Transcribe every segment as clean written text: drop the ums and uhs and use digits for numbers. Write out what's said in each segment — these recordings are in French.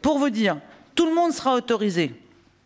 pour vous dire, tout le monde sera autorisé.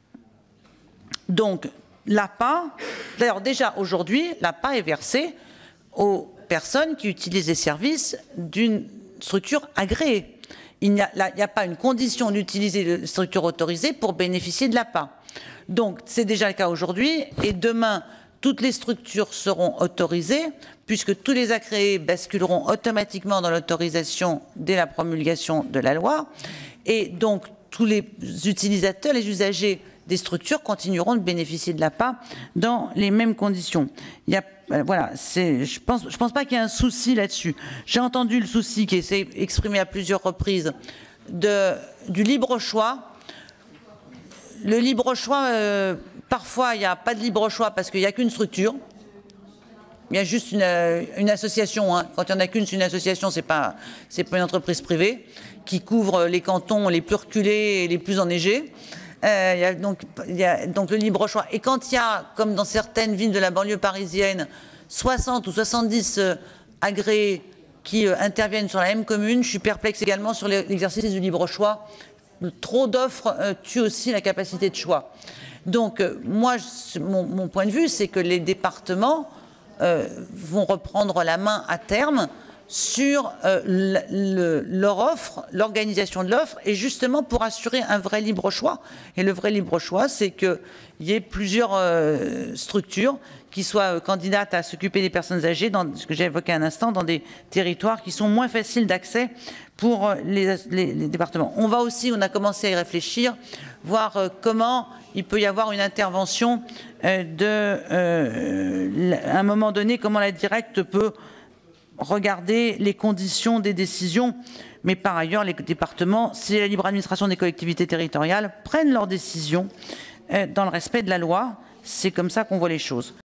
Donc, l'APA, d'ailleurs déjà aujourd'hui, l'APA est versée aux personnes qui utilisent les services d'une structure agréée. Il n'y a pas une condition d'utiliser une structure autorisée pour bénéficier de l'APA. Donc, c'est déjà le cas aujourd'hui, et demain, toutes les structures seront autorisées, puisque tous les agréés basculeront automatiquement dans l'autorisation dès la promulgation de la loi, et donc tous les utilisateurs, les usagers des structures continueront de bénéficier de l'APA dans les mêmes conditions. Il y a, voilà, je pense pas qu'il y ait un souci là-dessus. J'ai entendu le souci qui s'est exprimé à plusieurs reprises du libre choix. Le libre choix, parfois il n'y a pas de libre choix parce qu'il n'y a qu'une structure. Il y a juste une association. Hein. Quand il n'y en a qu'une, c'est une association, c'est pas une entreprise privée qui couvre les cantons les plus reculés et les plus enneigés. Il y a donc le libre choix. Et quand il y a, comme dans certaines villes de la banlieue parisienne, 60 ou 70 agréés qui interviennent sur la même commune, je suis perplexe également sur l'exercice du libre choix. Trop d'offres tue aussi la capacité de choix. Donc moi, mon point de vue, c'est que les départements vont reprendre la main à terme sur leur offre, l'organisation de l'offre, et justement pour assurer un vrai libre choix. Et le vrai libre choix, c'est qu'il y ait plusieurs structures qui soient candidates à s'occuper des personnes âgées, dans ce que j'ai évoqué un instant, dans des territoires qui sont moins faciles d'accès pour les départements. On a commencé à y réfléchir, voir comment il peut y avoir une intervention à un moment donné, comment la directe peut regarder les conditions des décisions, mais par ailleurs, les départements, si la libre administration des collectivités territoriales prennent leurs décisions dans le respect de la loi, c'est comme ça qu'on voit les choses.